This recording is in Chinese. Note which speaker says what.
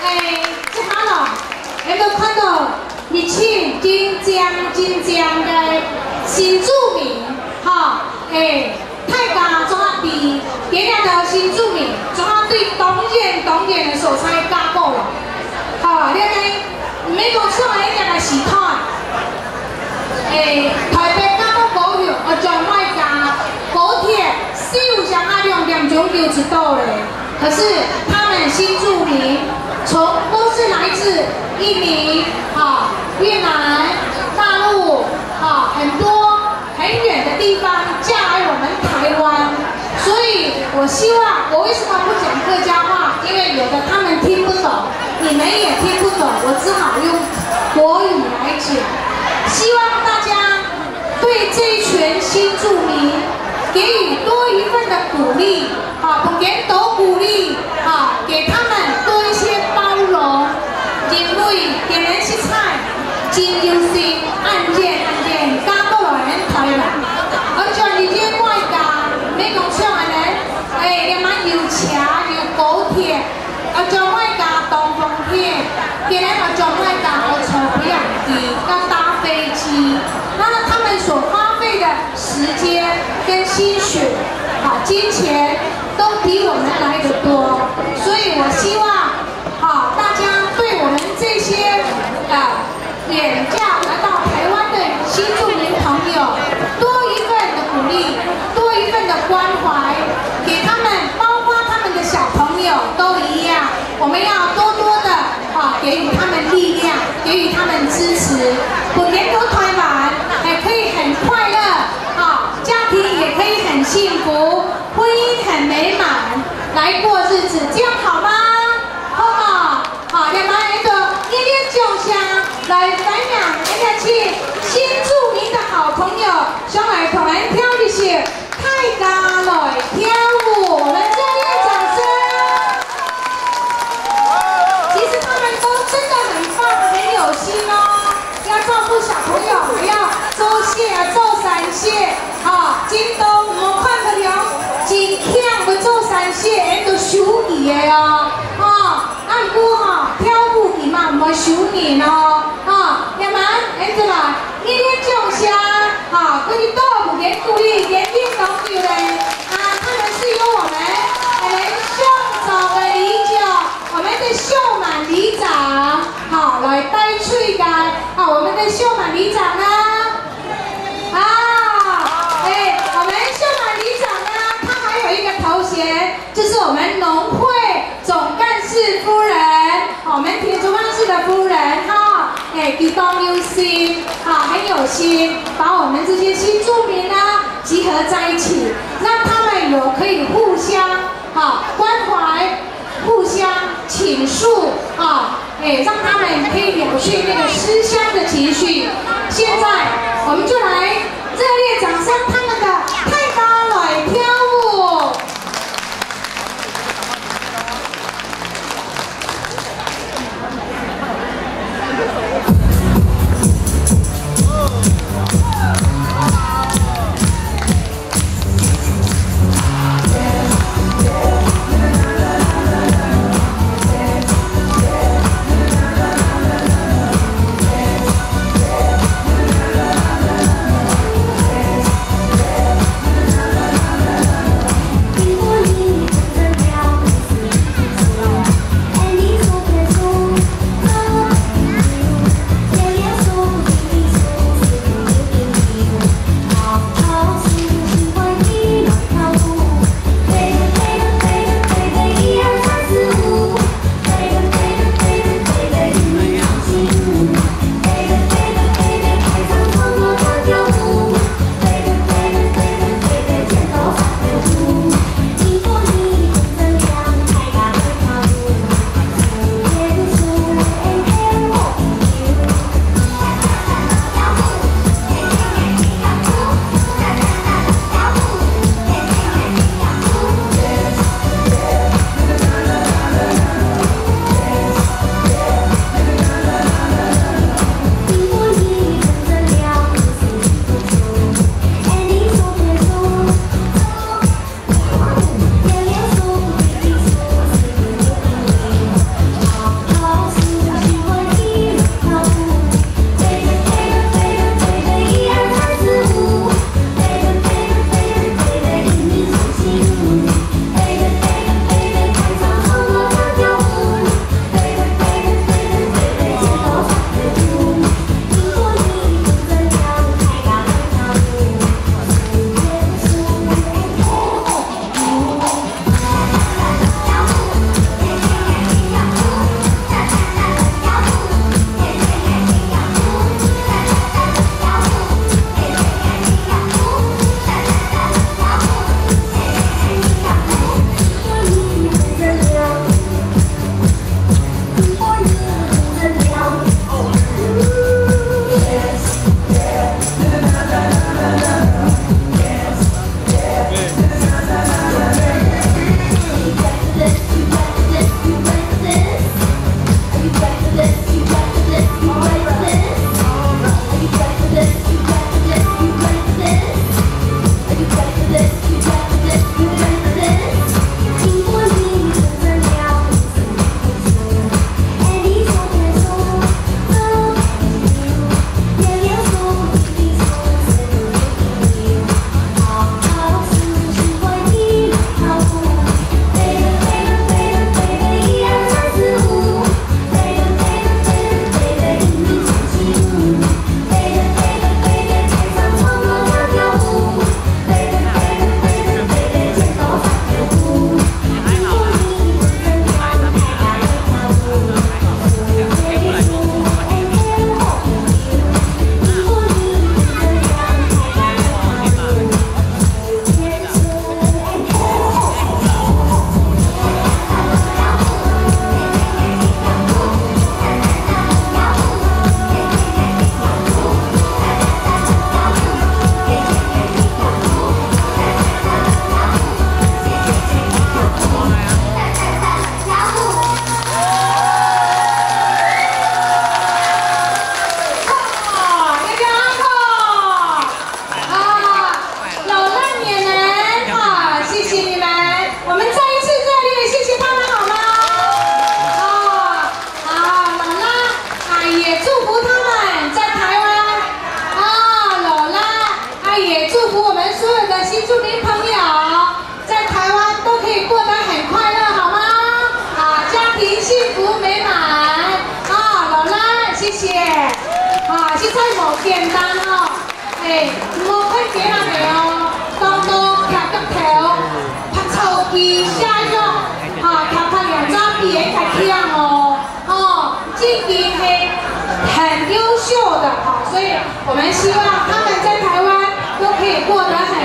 Speaker 1: 这下咯，有没有看到日庆金江的新住民？哈，大家怎啊比今日的新住民怎啊对当然的所在加固了？哈，你睇美国上来一个时态，台北加到高雄，将外加高铁少上啊2.5就知道嘞。可是他们新住民都是来自印尼、越南、大陆、很多很远的地方嫁来我们台湾，所以我希望我为什么不讲客家话？因为有的他们听不懂，你们也听不懂，我只好用国语来讲。希望大家对这一群新住民给予多一份的鼓励，同言多鼓励，给他们多一些包容，因为给人吃菜，真有心，按键加过来台湾，而且而且外加美国上的人，也蛮有车有高铁，将外加东风铁，给人将外加我坐不了机，要搭飞机，那他们所花费的时间跟薪水，金钱都比我们来得多，所以我希望，大家对我们这些远嫁来到台湾的新住民朋友，多一份的鼓励，多一份的关怀，给他们，包括他们的小朋友都一样，我们要多多的给予他们力量，给予他们支持，不连都台湾还可以很快乐，家庭也可以很幸福，婚姻很美满，来过日子，这样好吗？好不好？好，两个人的热烈掌声来分享人家去新住民的好朋友，上来同人跳的是泰家来跳舞，我们热烈掌声。其实他们都真的很棒，很有心哦，要照顾小朋友，还要做蟹做三蟹，京东我看不了，真强要做三蟹，人都手艺的哦，按过跳舞伊嘛唔会手艺哦，要不然人就来热烈掌声，可以多不给鼓励，给运动员嘞，他们是由我们向早的里长，我们的秀满里长，来带出的，我们的秀满里长呢，我们秀满里长呢，他还有一个头衔，就是我们农会总干事夫人，我们田中办事的夫人，举动有心，很有心，把我们这些新住民呢集合在一起，让他们可以互相关怀，互相倾诉，让他们可以了却那个思乡的情绪。现在我们就来热烈掌声他们的泰家来跳舞。 我们希望他们在台湾都可以过得很